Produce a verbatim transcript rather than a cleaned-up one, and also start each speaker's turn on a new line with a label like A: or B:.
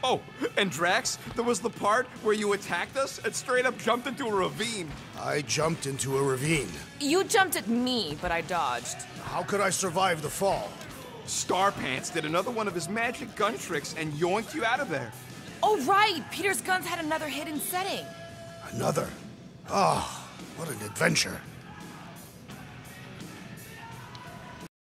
A: Oh, and Drax, there was the part where you attacked us and straight up jumped into a ravine.
B: I jumped into a ravine.
C: You jumped at me, but I dodged.
B: How could I survive the fall?
A: Starpants did another one of his magic gun tricks and yoinked you out of there.
C: Oh, right! Peter's guns had another hidden setting.
B: Another? Ah, oh, what an adventure.